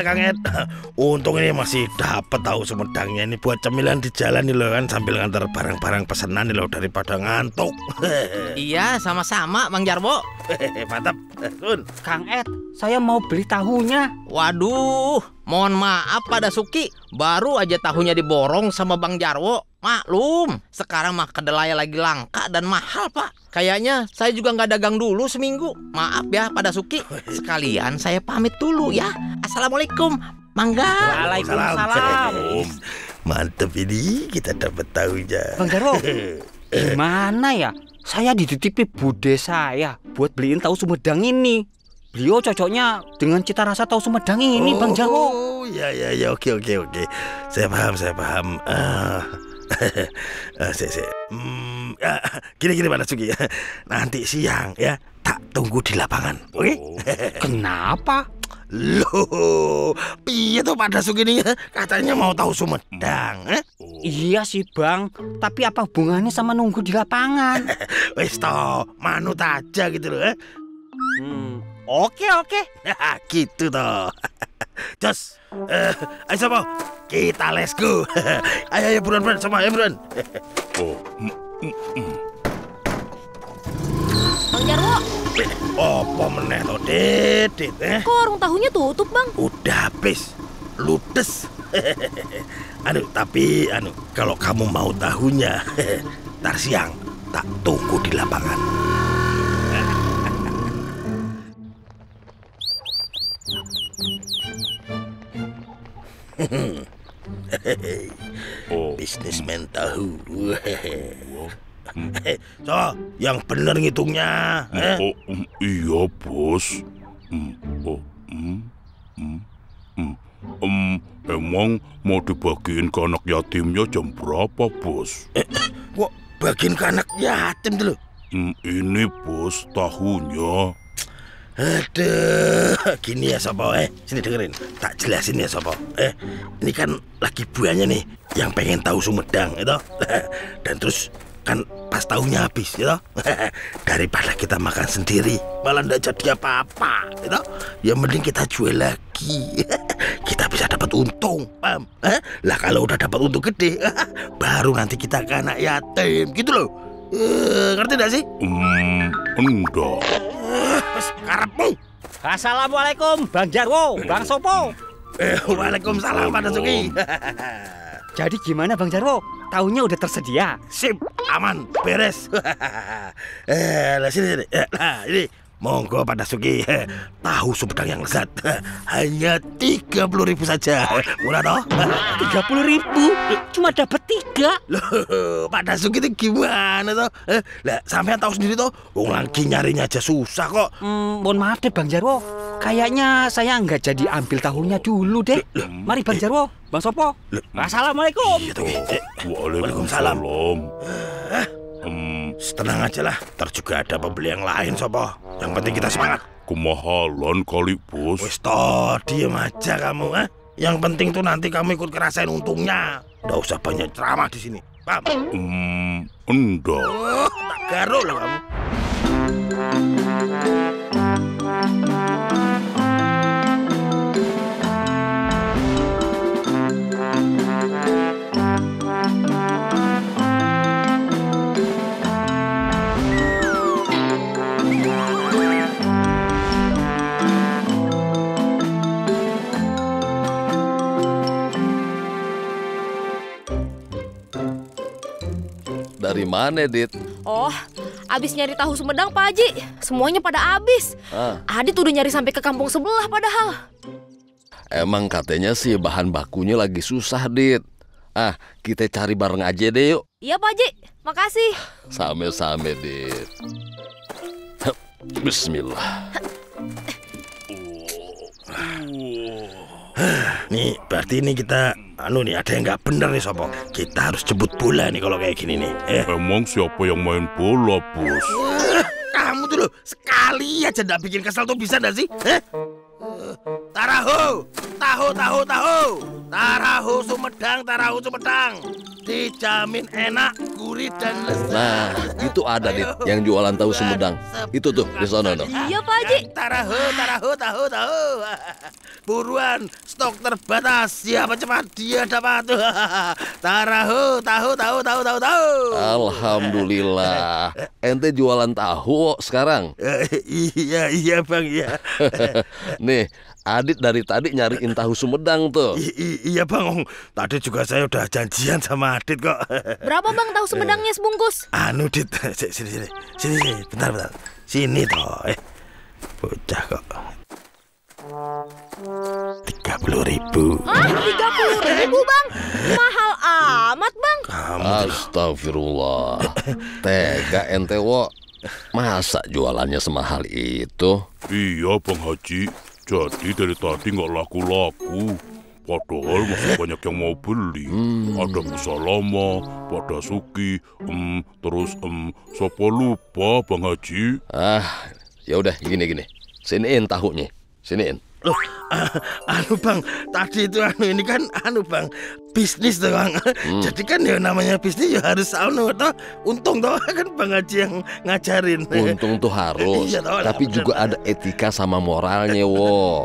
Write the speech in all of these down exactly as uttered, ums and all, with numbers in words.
ya Kang Ed. Untung ini masih dapat tahu Sumedangnya ini buat cemilan di jalan nih loh kan, sambil ngantar barang-barang pesanan nih loh daripada ngantuk. Iya, sama-sama Bang Jarwo. Mantap, Kun. Kang Ed, saya mau beli tahunya. Waduh, mohon maaf Pak Dasuki, baru aja tahunya diborong sama Bang Jarwo. Maklum, sekarang mah kedelai lagi langka dan mahal Pak. Kayaknya saya juga nggak dagang dulu seminggu. Maaf ya Pak Dasuki. Sekalian saya pamit dulu ya. Assalamualaikum. Mangga. Waalaikumsalam. Mantap ini kita dapat tahunya. Bang Jarwo, gimana ya? Saya dititipi bude saya buat beliin tahu Sumedang ini. Beliau cocoknya dengan cita rasa tahu Sumedang ini, oh, Bang Jarwo. Oh, ya ya ya, oke oke oke. Saya paham, saya paham. Uh, uh, saya, saya. Hmm, uh, gini gini Pak Dasuki. Nanti siang ya, tak tunggu di lapangan. Oke? Okay? Oh, kenapa? Loh, piye tuh Pak Dasuki ini katanya mau tahu Sumedang, eh? Iya sih Bang, tapi apa hubungannya sama nunggu di lapangan? Wes toh, manut aja gitu loh, eh? Hmm, oke oke. Gitu toh. Jos, uh, ayo sopo, kita let's go. Ayo ayo buruan buruan, sama ayo buruan. Oh, mm, mm, mm. Bang Jarwo, Apa meneh to, Dit, eh? kok warung tahunya tutup Bang? Udah habis, ludes. Anu, tapi anu, kalau kamu mau tahunya, ntar siang tak tunggu di lapangan. Oh, Bisnismen tahu. So, yang bener ngitungnya, eh? oh, mm, iya bos. Mm, oh, mm, mm, mm. Um, emang mau dibagiin ke anak yatimnya jam berapa bos? Eh, kok bagiin ke anak yatim dulu? Mm, ini bos tahunya. Aduh, gini ya Sopo, eh sini dengerin, tak jelasin ya Sopo. Eh, ini kan lagi buahnya nih yang pengen tahu Sumedang, itu. Dan terus kan pas tahunya habis, gitu. Daripada kita makan sendiri, malah ndak jadi apa-apa, gitu. Ya mending kita jual lagi. Kita bisa dapat untung, paham? Eh? Lah kalau udah dapat untung gede, baru nanti kita ke anak yatim, gitu loh. Uh, ngerti gak sih? Hmm, enggak. Karepmu. Assalamualaikum Bang Jarwo, Bang Sopo. Eh, Waalaikumsalam Pak Dasuki. Jadi gimana Bang Jarwo? Tahunya udah tersedia? Sip, aman, beres. Eh, lah sini sini. Eh, nah, ini monggo Pak Dasuki. Tahu Sumedang yang lezat hanya tiga puluh ribu saja. Murah toh? Tiga puluh ribu? Cuma dapat tiga. Loh, Pak Dasuki itu gimana toh? Eh, lah sampean tahu sendiri toh, wong lagi nyarinya aja susah kok. Hmm, mohon maaf deh Bang Jarwo. Kayaknya saya nggak jadi ambil tahunya dulu deh. Mari Bang Jarwo, Bang Sopo. Assalamualaikum. Iya tuh. Eh, Waalaikumsalam. Eh, Hmm, tenang aja lah, ntar juga ada pembeli yang lain Sopo. Yang penting kita semangat. kemahalan kali bos. Wes toh, diem aja kamu, eh? Yang penting tuh nanti kamu ikut ngerasain untungnya. Nggak usah banyak ceramah di sini, paham? Hmm, enggak. Oh, tak garuk loh kamu. Dari mana, Dit? Oh, abis nyari tahu Sumedang Pak Haji. Semuanya pada abis. Ah. Adit udah nyari sampai ke kampung sebelah padahal. Emang katanya sih bahan bakunya lagi susah, Dit. Ah, kita cari bareng aja deh yuk. Iya Pak Haji, makasih. Same-same, Dit. Hup, Bismillah. Nih, berarti ini kita, anu nih, ada yang nggak bener nih Sopo. Kita harus jemput bola nih kalau kayak gini nih. Eh. Emang siapa yang main bola, bos? Eh, kamu tuh loh, sekali aja nggak bikin kesel tuh bisa nggak sih? Eh? Taraho, tahu, tahu, tahu. Tahu Sumedang, tahu Sumedang. Dijamin enak, gurih dan lezat. Nah, itu ada Dit yang jualan tahu Sumedang. Itu tuh di sana no. Iya Pak Haji. Tahu, tahu, tahu, tahu. Buruan, stok terbatas. Siapa cepat dia dapat. Tahu, tahu, tahu, tahu, tahu, tahu. Alhamdulillah. Ente jualan tahu sekarang. Iya, iya Bang, iya. Nih, Adit dari tadi nyariin tahu Sumedang tuh. I- i- iya Bang, tadi juga saya udah janjian sama Adit kok. Berapa Bang tahu Sumedangnya sebungkus? Anu Dit, sini sini sini, sini, sini. bentar bentar, sini toh, eh, bocah kok. Tiga puluh ribu. Hah? Tiga puluh ribu Bang? Mahal amat Bang. Kamu Astagfirullah. Tega ente wo. Masa jualannya semahal itu? Iya Bang Haji, jadi dari tadi nggak laku-laku. Padahal masih banyak yang mau beli. Hmm. Ada Musalama, pada Suki, em, terus em, sopo lupa Bang Haji. Ah, ya udah gini-gini. Siniin tahunya. Siniin. loh, ah, anu Bang, tadi itu anu ini kan anu Bang, bisnis tuh Bang. Hmm. Jadi kan ya namanya bisnis ya harus anu toh, untung toh kan Bang Haji yang ngajarin. Untung tuh harus. Iya, tahu lah, Tapi bener, juga Bang. ada etika sama moralnya wo.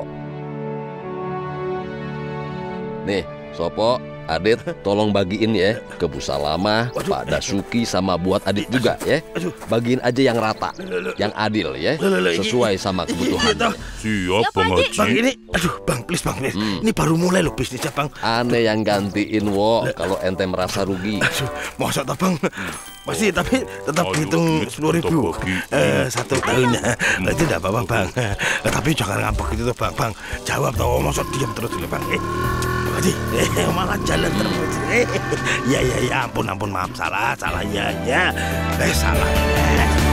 Nih, Sopo, Adit, tolong bagiin ya ke Bu Salama, Pak Dasuki sama buat Adit juga ya. Aduh. Bagiin aja yang rata, yang adil ya, Loh, loh, loh, sesuai sama Iya, kebutuhan. toh. Siap Ya, Bang Pak Haji. Haji. Bang ini, aduh Bang please Bang please. Hmm. Ini baru mulai loh bisnisnya Bang. Aneh yang gantiin wo kalau ente merasa rugi. Aduh, masa toh Bang? Masih tapi tetap Aduh, hitung ini sepuluh ribu. tetap bagi. Eh, satu tahunnya. Nah, itu tidak apa-apa Bang. Eh, tapi jangan ngambek gitu tuh Bang. Bang, jawab toh, masa diam terus dulu Bang. Eh, Bang Haji, eh, malah jalan terus. Eh, ya ya ya, ampun ampun maaf salah salah ya ya. Eh salah. Eh.